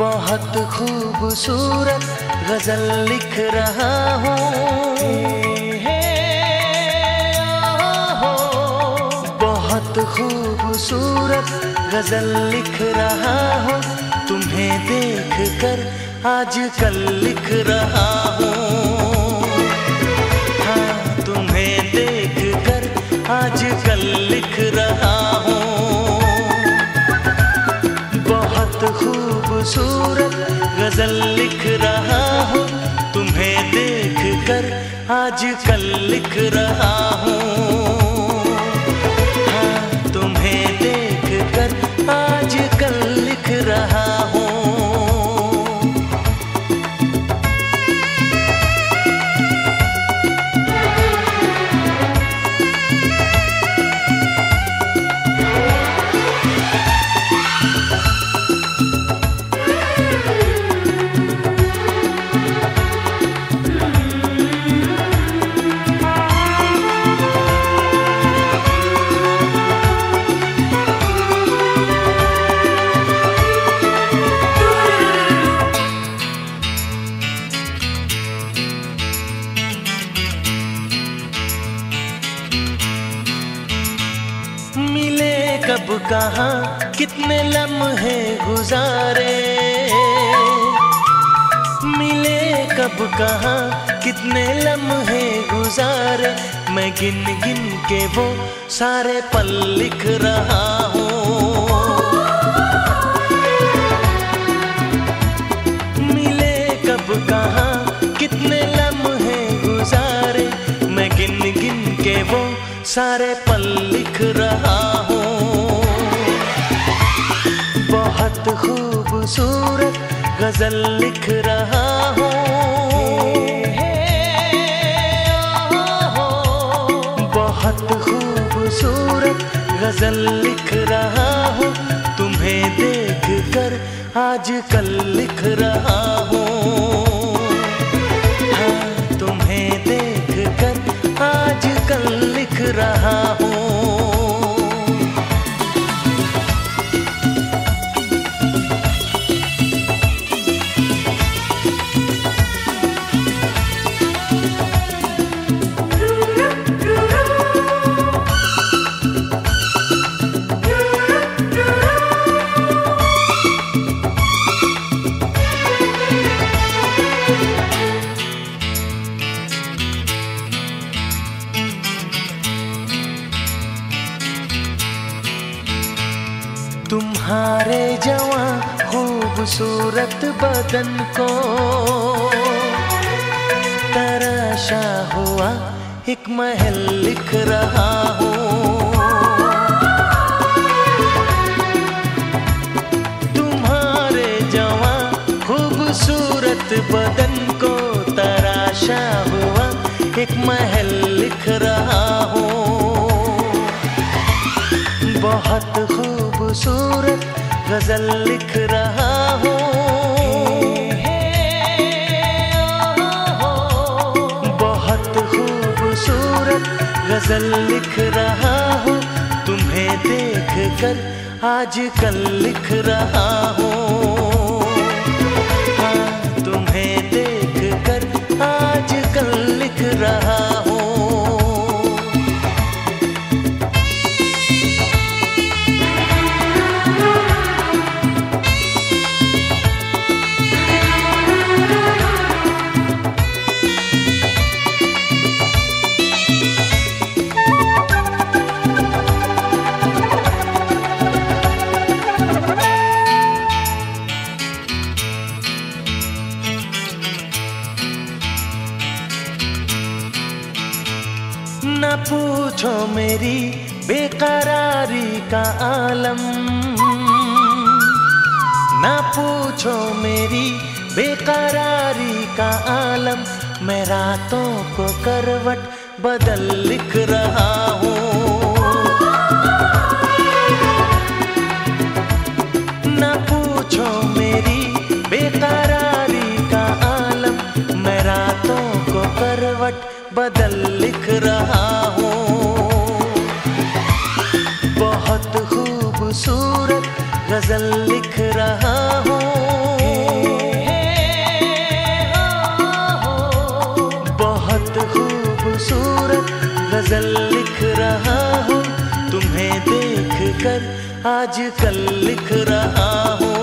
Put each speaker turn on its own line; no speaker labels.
बहुत खूबसूरत गजल लिख रहा हूँ, बहुत खूबसूरत गजल लिख रहा हूँ। तुम्हें देख कर आजकल लिख रहा हूँ, हाँ तुम्हें देख कर आजकल लिख रहा हूँ। बहुत खूबसूरत गजल लिख रहा हूँ, तुम्हें देख कर आजकल लिख रहा हूँ, हाँ तुम्हें देख कर आजकल लिख रहा हूँ। मिले कब कहाँ कितने लम्हे गुजारे, मिले कब कहाँ कितने लम्हे गुजारे, मैं गिन गिन के वो सारे पल लिख रहा हूँ। मिले कब कहाँ कितने लम्हे गुजारे, मैं गिन गिन के वो सारे पल लिख रहा हूँ। बहुत खूबसूरत गजल लिख रहा हूँ, बहुत खूबसूरत गजल लिख रहा हूँ। तुम्हें देख कर आजकल लिख रहा हूँ, हाँ तुम्हें देख कर आजकल लिख रहा हूँ। तुम्हारे जवां खूबसूरत बदन को तराशा हुआ एक महल लिख रहा हूँ। तुम्हारे जवां खूबसूरत बदन को तराशा हुआ एक महल लिख रहा हूँ। बहुत खूबसूरत गजल लिख रहा हूँ, बहुत खूबसूरत गजल लिख रहा हूँ। तुम्हें देख कर आजकल लिख रहा हूँ, हाँ तुम्हें देख कर आजकल लिख रहा हूँ। न पूछो मेरी बेकरारी का आलम, न पूछो मेरी बेकरारी का आलम, मैं रातों को करवट बदल लिख रहा हूँ। न पूछो मेरी बेकरारी का आलम, मैं रातों को करवट बदल लिख रहा हूँ। बहुत खूबसूरत गजल लिख रहा हूँ, गजल लिख रहा हूँ, तुम्हें देख कर आजकल लिख रहा हूँ।